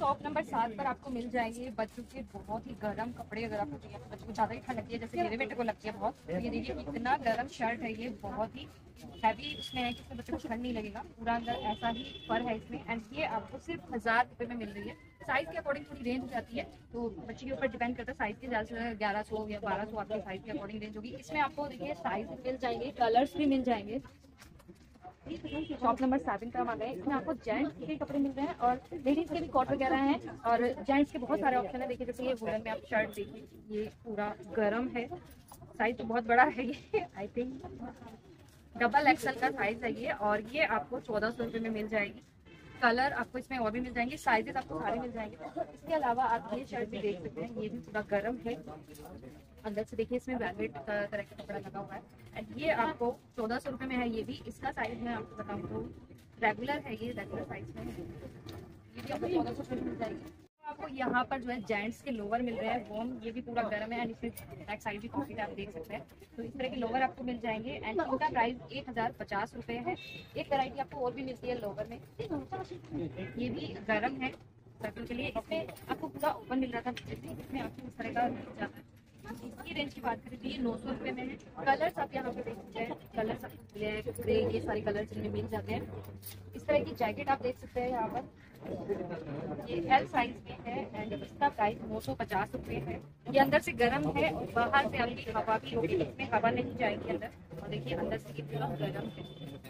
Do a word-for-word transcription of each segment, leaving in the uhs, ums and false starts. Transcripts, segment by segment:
Shop number सात पर आपको मिल जाएंगे बच्चों के बहुत ही गर्म कपड़े। अगर आपको चाहिए बच्चों को ज़्यादा ही ठंड लगती है, जैसे मेरे बेटे को लगती है बहुत, तो ये देखिए इतना गर्म शर्ट है, ये बहुत ही हैवी उसमें है कि इसमें बच्चों को ठंड नहीं लगेगा। पूरा अंदर ऐसा ही फर है इसमें, एंड ये आपको सिर्फ हज़ार रुपये में मिल रही है। साइज़ के अकॉर्डिंग थोड़ी रेंज हो जाती है, तो बच्चे के ऊपर डिपेंड करता है साइज़ के, ज़्यादा से ग्यारह सौ या बारह सौ आपके साइज़ के अकॉर्डिंग रेंज होगी। इसमें आपको देखिए साइज़ मिल जाएंगे, कलर्स भी मिल जाएंगे। शॉप नंबर सेवन पर हम आ गए। इसमें आपको जेंट्स के कपड़े मिल रहे हैं और लेडीज के भी कोट वगैरह हैं, और जेंट्स के बहुत सारे ऑप्शन है। देखिए जैसे ये वुलन में आप शर्ट देखिए, ये पूरा गरम है, साइज तो बहुत बड़ा है, ये आई थिंक डबल एक्सल का साइज है ये, और ये आपको चौदह सौ रुपये में मिल जाएगी। कलर आपको इसमें और भी मिल जाएंगे, साइजेस आपको सारे मिल जाएंगे। इसके अलावा आप ये शर्ट भी देख सकते हैं, ये भी पूरा गर्म है। अंदर से देखिए इसमें वेलवेट तरह का कपड़ा लगा हुआ है, एंड ये आपको चौदह सौ रुपये में है। ये भी इसका साइज मैं आपको बताऊँ तो रेगुलर है, ये रेगुलर साइज में है, ये भी आपको चौदह सौ रुपये में मिल जाएगी। आपको यहाँ पर जो है जेंट्स के लोवर मिल रहे हैं, वो ये भी पूरा गर्म है, एंड इसमें बैक साइड भी पॉकेट आप देख सकते हैं। तो इस तरह के लोवर आपको मिल जाएंगे, एंड इनका प्राइस एक हज़ार पचास रुपये है। एक वैरायटी आपको और भी मिलती है लोवर में, ये भी गर्म है सर्कल के लिए। इसमें आपको पूरा ओपन मिल रहा था, इसमें आपको इस तरह का मिल जाता है। इसकी रेंज की बात करें तो ये नौ सौ रुपये में है। कलर्स आप यहाँ पे देख सकते हैं, कलर्स आपको ब्लैक, ग्रे, ये सारे कलर्स इनमें मिल जाते हैं। इस तरह की जैकेट आप देख सकते हैं यहाँ पर, ये एल साइज में है, एंड इसका प्राइस नौ सौ पचास रुपये है। ये अंदर से गर्म है और बाहर से आपकी हवा भी होगी, इसमें हवा नहीं जाएगी अंदर, और देखिए अंदर से ये पूरा गर्म है।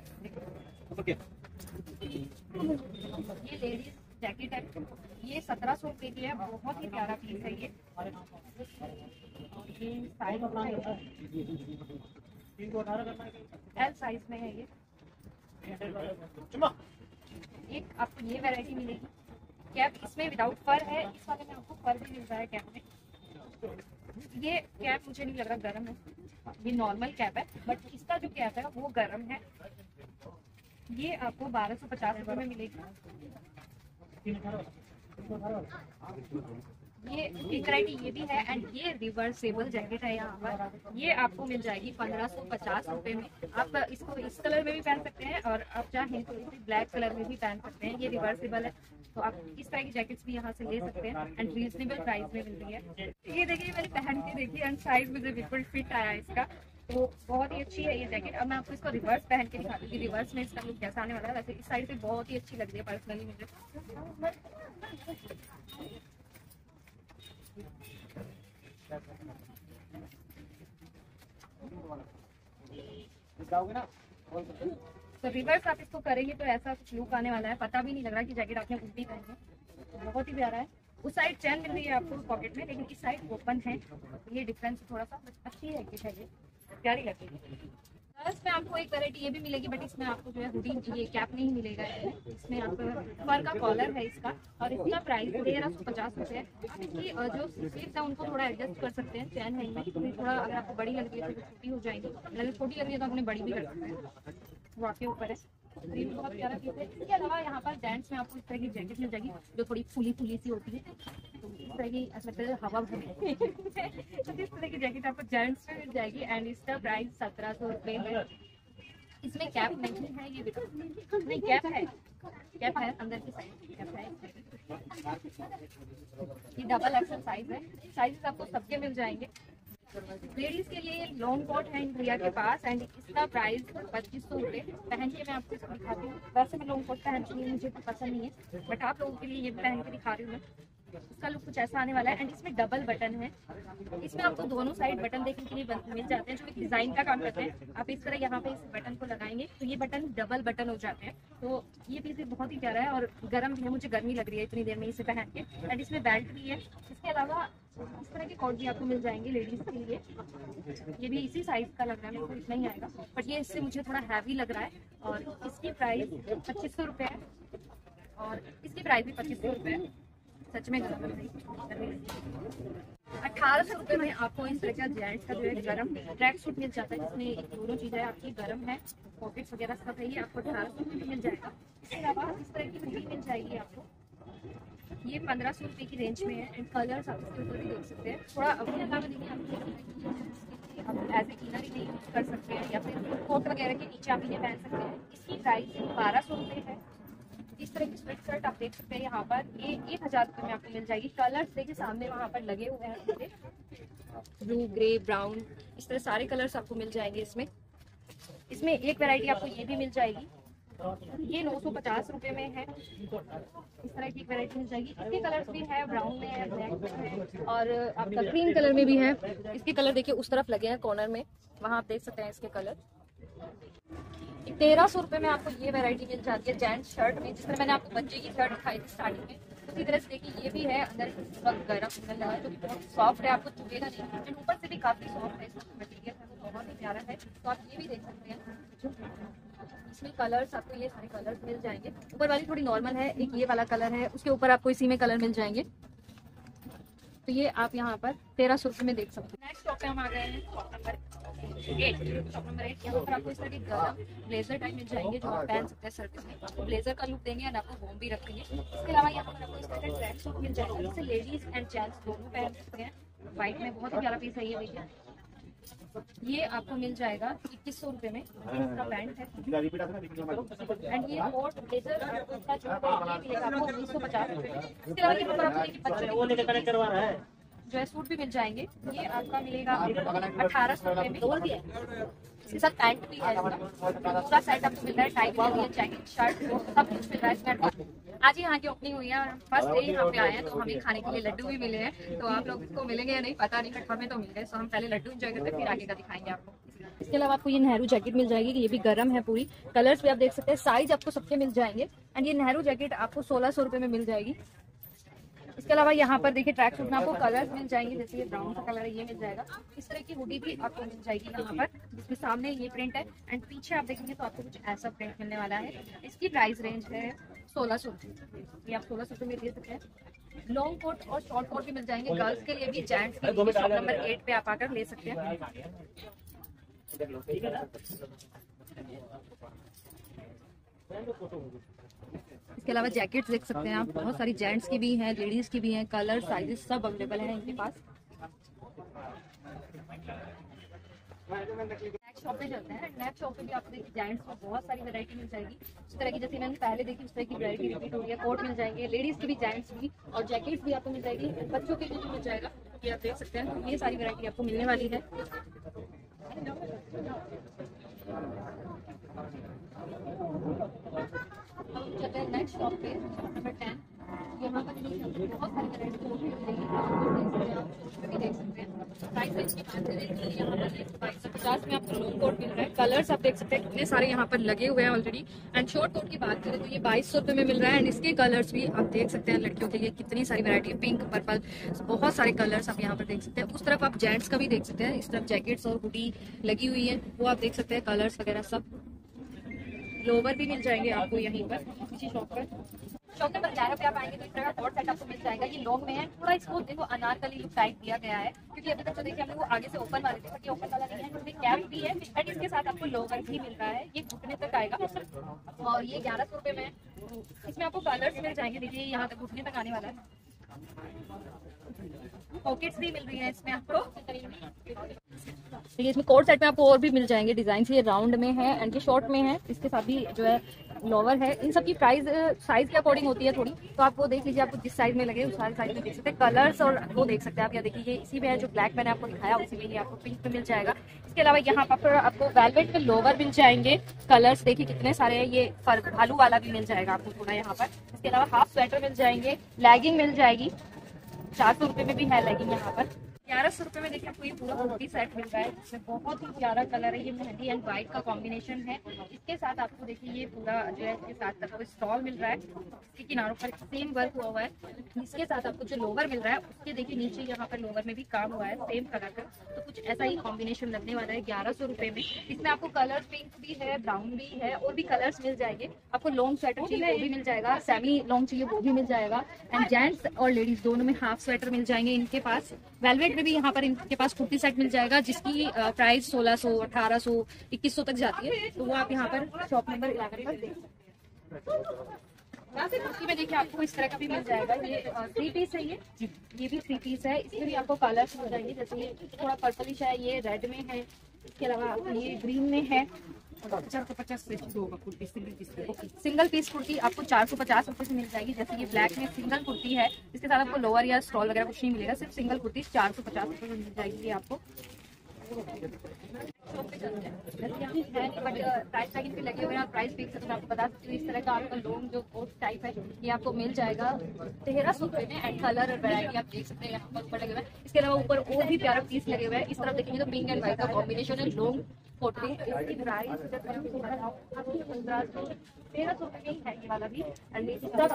ये लेडीज जैकेट है, ये सत्रह सौ रुपये की है, बहुत ही प्यारा पीस है ये। ये साइज एल साइज में है ये। एक आपको ये वैरायटी मिलेगी, कैप इसमें विदाउट फर है, इस वाले में आपको फर भी मिल रहा है कैप में। ये कैप मुझे नहीं लग रहा गर्म है, ये नॉर्मल कैप है, बट इसका जो कैप है वो गर्म है। ये आपको बारह सौ पचास रुपये में मिलेगी। ये एक वैरायटी ये भी है, एंड ये रिवर्सेबल जैकेट है यहाँ पर, ये आपको मिल जाएगी पंद्रह सौ पचास रुपये में। आप इसको इस कलर में भी पहन सकते हैं, और आप चाहें तो इसे ब्लैक कलर में भी पहन सकते हैं। ये रिवर्सेबल है, तो आप इस तरह की जैकेट्स भी यहाँ से ले सकते हैं, एंड रीजनेबल प्राइस में मिल रही है। ये देखिए मैंने पहन के देखी, एंड साइज मुझे बिल्कुल फिट आया इसका, तो बहुत ही अच्छी है ये जैकेट। अब मैं आपको इसको रिवर्स पहन के दिखाती हूँ कि रिवर्स में इसका लुक कैसा आने वाला है। वैसे इस साइड से बहुत ही अच्छी लग रही है पर्सनली मुझे। तो रिवर्स आप इसको करेंगे तो ऐसा कुछ लुक आने वाला है, पता भी नहीं लग रहा कि जैकेट आपने उल्टी पहनी है, बहुत ही प्यारा है। उस साइड चैन मिल रही है आपको पॉकेट में, लेकिन इस साइड ओपन है, ये डिफरेंस थोड़ा सा अच्छी है, ये प्यारी लगती है। इसमें आपको एक वैरायटी ये भी मिलेगी, बट इसमें आपको जो है हुडी ये कैप नहीं मिलेगा। इसमें आपको फर का कॉलर है इसका, और इसका प्राइस तेरह सौ पचास रुपये है। आप इसकी जो स्लीव्स है उनको थोड़ा एडजस्ट कर सकते हैं, चैन है इनमें थोड़ा, अगर आपको बड़ी लग रही है तो छोटी हो जाएगी, अगर छोटी लग रही है तो आपने बड़ी भी कर सकते हैं, वो आपके ऊपर है। ये भी बहुत प्यारा पीस है। इसके अलावा यहाँ पर जेंट्स में आपको इस तरह की जैकेट मिल जाएगी जो थोड़ी फुली फुली सी होती है, तो इस तरह की ऐसा लगता है हवा भर तो इस तरह की जैकेट आपको जेंट्स में मिल जाएगी, एंड इसका प्राइस सत्रह सौ रुपये है। इसमें कैप नहीं है, ये नहीं कैप है, कैप है अंदर की साइड कैप है। ये डबल एक्सल साइज है, साइजेस आपको सबके मिल जाएंगे। लेडीज के लिए लॉन्ग कोट है इन भैया के पास, एंड इसका प्राइस पच्चीस सौ रुपये। पहन के मैं आपको इसको दिखाती हूँ, वैसे मैं लॉन्ग कोट पहनती हूँ, मुझे तो पसंद नहीं है, बट आप लोगों के लिए ये भी पहन के दिखा रही हूँ मैं। इसका लुक कुछ ऐसा आने वाला है, एंड इसमें डबल बटन है। इसमें आपको दोनों साइड बटन देखने के लिए मिल जाते हैं जो एक डिजाइन का काम करते हैं। आप इस तरह यहाँ पे इस बटन को लगाएंगे तो ये बटन डबल बटन हो जाते हैं। तो ये पीस बहुत ही प्यारा है और गर्म भी है, मुझे गर्मी लग रही है इतनी देर में इसे पहन के, एंड इसमें बेल्ट भी है। इसके अलावा इस तरह के कोट भी आपको मिल जाएंगे लेडीज के लिए, ये भी इसी साइज का लग रहा है, मेरे को इतना ही आएगा, बट ये इससे मुझे थोड़ा हैवी लग रहा है, और इसकी प्राइस पच्चीस सौ रुपये है, और इसकी प्राइस भी पच्चीस सौ रुपये है। सच में अठारह सौ रुपये में आपको इस तरह का जेंट्स का जो है गरम ट्रैक सूट मिल जाता है, जिसमें दोनों चीज़ें आपकी गरम है, पॉकेट्स वगैरह सब है, ये आपको अठारह सौ रुपये में मिल जाएगा। इसके अलावा इस तरह की हुडी मिल जाएगी आपको, ये पंद्रह सौ रुपये की रेंज में है, एंड कलर्स आप इसके ऊपर भी देख सकते हैं। थोड़ा अपने अलावा देखिए आप एज ए इनर ही यूज कर सकते हैं, या फिर कोट वगैरह के नीचे आप इन्हें पहन सकते हैं। इसकी प्राइस बारह सौ रुपये है। इस तरह की स्वेट शर्ट आप देख सकते हैं यहाँ पर, ये एक हजार रुपये में आपको मिल जाएगी। कलर्स देखिए सामने वहाँ पर लगे हुए हैं, ब्लू, ग्रे, ब्राउन, इस तरह सारे कलर्स आपको मिल जाएंगे इसमें। इसमें एक वैरायटी आपको ये भी मिल जाएगी, ये नौ सौ पचास रुपये में है। इस तरह की एक वैरायटी मिल जाएगी। इसके कलर्स भी है, ब्राउन में है, ब्लैक में है और आपका क्रीम कलर में भी है। इसके कलर देखिए उस तरफ लगे हैं कॉर्नर में, वहाँ आप देख सकते हैं इसके कलर। तेरह सौ रुपये में आपको ये वैरायटी मिल जाती है जेंट्स शर्ट में। जिस तरह मैंने आपको बच्चे की शर्ट दिखाई थी स्टार्टिंग में, उसी तरह से देखिए ये भी है, अंदर बहुत गर्म अंदर लगा है, जो कि बहुत सॉफ्ट है, आपको चुभेगा नहीं। एंड ऊपर से भी काफी सॉफ्ट है, इसका मटेरियल है वो बहुत ही प्यारा है, तो आप ये भी देख सकते हैं। इसमें कलर्स आपको ये सारे कलर्स मिल जाएंगे। ऊपर वाली थोड़ी नॉर्मल है, एक ये वाला कलर है, उसके ऊपर आपको इसी में कलर मिल जाएंगे। तो ये आप यहाँ पर तेरह सौ रुपये में देख सकते हैं। नेक्स्ट शॉप पे हम आ गए हैं, shop number eight. Shop number eight यहाँ पर आपको इस तरह के गरम ब्लेजर टाइप मिल जाएंगे, जो आप पहन सकते हैं सर्दी में। आपको ब्लेजर का लुक देंगे और आपको वॉर्म भी रखेंगे। इसके अलावा यहाँ पर आपको इस तरह का ट्रैक सूट मिल जाएगा, जिससे लेडीज एंड जेंट्स दोनों पहन सकते हैं। व्हाइट में बहुत ही प्यारा पीस है ये, देखिए ये आपको मिल जाएगा इक्कीस सौ रुपये में। इसका पैंट है एंड ये कोट ब्लेजर आपको उन्नीस सौ पचास रुपये में। इसके अलावा यहाँ पर आपको देखिए बच्चों के जो है सूट भी मिल जाएंगे, ये आपका मिलेगा अठारह सौ रुपये में। इसके साथ पैंट भी है, पूरा सेट आपको मिल रहा है, टाई भी है, जैकेट, शर्ट, सब कुछ मिल रहा है इसमें। आज ही यहाँ की ओपनिंग हुई है और फर्स्ट डे यहाँ पे आए हैं, तो हमें खाने के लिए लड्डू भी मिले हैं। तो आप लोग को मिलेंगे या नहीं पता नहीं, बट हमें तो मिल गए। सो हम पहले लड्डू एंजॉय करते हैं, फिर आगे का दिखाएंगे आपको। इसके अलावा आपको ये नेहरू जैकेट मिल जाएगी, ये भी गर्म है पूरी। कलर्स भी आप देख सकते हैं, साइज आपको सबके मिल जाएंगे। एंड ये नेहरू जैकेट आपको सोलह सौ रुपये में मिल जाएगी। इसके अलावा यहाँ पर देखिए ट्रैक सूट में आपको कलर्स मिल जाएंगे, जैसे ये ब्राउन का कलर है, ये मिल जाएगा। इस तरह की हुडी भी आपको मिल जाएगी यहाँ पर, जिसमें सामने ये प्रिंट है एंड पीछे आप देखेंगे तो आपको कुछ ऐसा प्रिंट मिलने वाला है। इसकी प्राइस रेंज है सोलह सौ रुपये, ये आप सोलह सौ रुपये में ले सकते हैं। लॉन्ग कोट और शॉर्ट कोट भी मिल जाएंगे, गर्ल्स के लिए भी, जेंट्स के लिए। शॉप नंबर एट पे आप आकर ले सकते हैं। इसके अलावा जैकेट्स देख सकते हैं आप, बहुत सारी जेंट्स की भी हैं, लेडीज की भी हैं, कलर साइजेस सब अवेलेबल हैं इनके पास। नेक्स्ट शॉप पे चलते हैं। नेक्स्ट शॉप पे भी आपको देखिए जेंट्स को बहुत सारी वैरायटी मिल जाएगी। इस तरह की जैसे मैंने पहले देखी उस तरह की वैरायटी रिपीट हो रही है। कोट मिल जाएंगे, लेडीज की भी, जेंट्स भी, और जैकेट्स भी आपको मिल जाएगी। बच्चों के लिए भी मिल जाएगा, ये आप देख सकते हैं। ये सारी वैरायटी आपको मिलने वाली है। चलते हैं नेक्स्ट शॉप पे, शॉप नंबर टेन। यहाँ पर बहुत सारी वैरायटी देख सकते हैं। प्राइस रेंज की बात करें तो यहाँ पर बाईस सौ पचास में आपको लॉन्ग कोट मिल रहा है। कलर्स आप देख सकते हैं कितने सारे यहाँ पर लगे हुए हैं ऑलरेडी। एंड शॉर्ट कोट की बात करें तो ये बाईस सौ रुपये में मिल रहा है। एंड इसके कलर्स भी आप देख सकते हैं, लड़कियों के लिए कितनी सारी वैरायटी है, पिंक, पर्पल, बहुत सारे कलर्स आप यहाँ पर देख सकते हैं। उस तरफ आप जेंट्स का भी देख सकते हैं, इस तरफ जैकेट्स और हुडी लगी हुई है, वो आप देख सकते हैं, कलर्स वगैरह सब। लोवर भी मिल जाएंगे आपको यहीं पर इसी शॉप पर। शॉप नंबर ग्यारह पे आप आएंगे तो इस तरह का कोट सेट आपको मिल जाएगा। ये लॉन्ग में है, थोड़ा इसको देखो अनारकली लुक टाइप दिया गया है, क्योंकि अभी तक तो देखिए हमने वो आगे से ओपन वाले थे, बट ये ओपन वाला नहीं है। इसमें कैप भी है एंड इसके साथ आपको लोवर भी मिल रहा है, ये घुटने तक आएगा और ये ग्यारह सौ रुपये में। इसमें आपको कलर्स मिल जाएंगे, देखिए यहाँ तक घुटने तक आने वाला है। पॉकेट्स भी मिल रही है इसमें आपको। देखिए इसमें कोट सेट में आपको और भी मिल जाएंगे डिजाइन, ये राउंड में है एंड ये शॉर्ट में है। इसके साथ भी जो है लोवर है। इन सब की प्राइस साइज के अकॉर्डिंग होती है थोड़ी, तो आप वो देख लीजिए, आपको जिस साइज में लगे उस साइज में देख सकते हैं। कलर्स और वो देख सकते हैं आप, या देखिए इसी में है जो ब्लैक मैंने आपको दिखाया, उसी में ही आपको पिंक में मिल जाएगा। इसके अलावा यहाँ पर आपको वेलवेट में लोवर मिल जाएंगे। कलर्स देखिए कितने सारे हैं, ये भालू वाला भी मिल जाएगा आपको थोड़ा यहाँ पर। इसके अलावा हाफ स्वेटर मिल जाएंगे, लेगिंग मिल जाएगी, चार सौ रुपये में भी है लेगिंग यहाँ पर। ग्यारह सौ रुपये में देखिए आपको ये पूरा कुर्ती सेट मिल रहा है, इसमें बहुत ही प्यारा कलर है, ये मेहंदी एंड व्हाइट का कॉम्बिनेशन है। इसके साथ आपको देखिए ये पूरा जो है इसके साथ आपको स्टॉल मिल रहा है, इसके किनारों पर सेम वर्क हुआ हुआ है। इसके साथ आपको जो लोवर मिल रहा है उसके देखिए नीचे यहाँ पर लोवर में भी काम हुआ है सेम कलर का, तो कुछ ऐसा ही कॉम्बिनेशन लगने वाला है ग्यारह सौ रुपये में। इसमें आपको कलर पिंक भी है, ब्राउन भी है, और भी कलर्स मिल जाएंगे। आपको लॉन्ग स्वेटर चाहिए वो भी मिल जाएगा, सेमी लॉन्ग चाहिए वो भी मिल जाएगा। एंड जेंट्स और लेडीज दोनों में हाफ स्वेटर मिल जाएंगे इनके पास। वेलवेट में भी यहाँ पर इनके पास कुर्ती सेट मिल जाएगा, जिसकी प्राइस सोलह सौ, अठारह सौ, इक्कीस सौ तक जाती है, तो वो आप यहाँ पर शॉप नंबर इलेवन पर देख सकते हैं। कुर्ती में देखिए आपको इस तरह का भी मिल जाएगा, ये थ्री पीस है, ये ये भी थ्री पीस है। इसमें भी आपको कलर्स मिल जाएंगे, जैसे ये थोड़ा पर्पलिश है, ये रेड में है, इसके अलावा ये ग्रीन में है, चार सौ पचास से शुरू होगा कुर्ती सिंगल पीस पे। ओके, सिंगल पीस कुर्ती आपको चार सौ पचास रुपए से मिल जाएगी। जैसे ये ब्लैक में सिंगल कुर्ती है, इसके साथ आपको लोअर या स्टॉल वगैरह कुछ नहीं मिलेगा, सिर्फ सिंगल कुर्ती चार सौ पचास रुपए में मिल जाएगी ये आपको। बट प्राइस टैगिंग पे लगे हुए हैं, प्राइस फिक्स है, तो मैं आपको बता सकती हूँ इस तरह का आपका लॉन्ग जो कोट टाइप है ये आपको मिल जाएगा तेरह सौ रुपए में। एंड कलर और वैरायटी आप देख सकते हैं यहाँ पर ऊपर लगे हुए हैं। इसके अलावा ऊपर और भी प्यारा पीस लगे हुए हैं। इस तरफ देखेंगे तो पिंक एंड व्हाइट का कॉम्बिनेशन है लॉन्ग कोट में। इसकी प्राइस पंद्रह सौ तेरह सौ रुपए में है ये वाला भी। एंड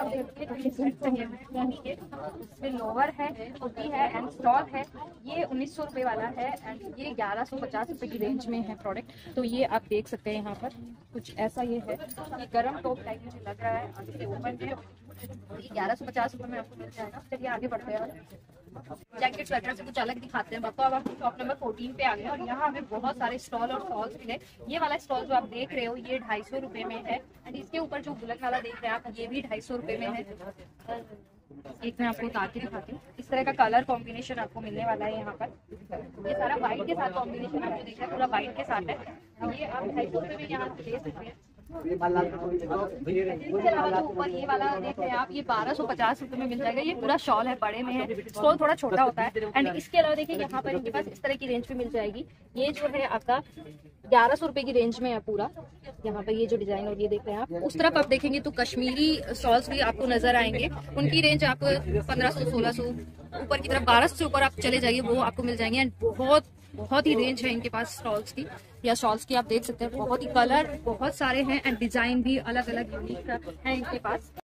इसमें लोअर है, कुर्ती है एंड स्टॉल है। ये उन्नीस सौ रुपए वाला है एंड ये ग्यारह सौ पचास रुपए की रेंज में है प्रोडक्ट। तो ये आप देख सकते हैं यहाँ पर कुछ ऐसा ये है, ये गरम टॉप टाइप मुझे लग रहा है। आगे से ओपन है, ये ग्यारह सौ पचास रुपए में आपको मिल जाएगा। चलिए आगे बढ़ते हैं, जैकेट स्वेटर से कुछ अलग दिखाते हैं आपको। अब आप शॉप नंबर चौदह पे आ गए और यहाँ हमें बहुत सारे स्टॉल और स्टॉल्स मिले। ये वाला स्टॉल जो आप देख रहे हो ये ढाई सौ रुपए में है एंड इसके ऊपर जो बुलक वाला देख रहे हैं आप ये भी ढाई सौ रुपए में है। एक मैं आपको उतार के दिखाती हूँ। इस तरह का कलर कॉम्बिनेशन आपको मिलने वाला है यहाँ पर। ये सारा व्हाइट के साथ कॉम्बिनेशन आपको दिख रहा है, पूरा व्हाइट के साथ है। ये आप ढाई सौ रुपए में यहाँ से ले सकते हैं। इसके अलावा जो ऊपर ये वाला देख रहे हैं आप ये बारह सौ पचास रुपए में मिल जाएगा। ये पूरा शॉल है, बड़े में है, स्टॉल थोड़ा छोटा होता है। एंड इसके अलावा देखिए यहाँ पर इनके पास इस तरह की रेंज पे मिल जाएगी। ये जो है आपका ग्यारह सौ रुपए की रेंज में है पूरा। यहाँ पर ये जो डिजाइन और ये देख रहे हैं आप। उस तरफ आप देखेंगे तो कश्मीरी शॉल्स भी आपको नजर आएंगे, उनकी रेंज आपको पंद्रह सौ सोलह सौ ऊपर की तरफ बारह सौ से ऊपर आप चले जाइए वो आपको मिल जाएंगे। एंड बहुत बहुत ही रेंज है इनके पास स्टॉल्स की या शॉल्स की। आप देख सकते हैं बहुत ही कलर बहुत सारे हैं एंड डिजाइन भी अलग अलग यूनिक है इनके पास।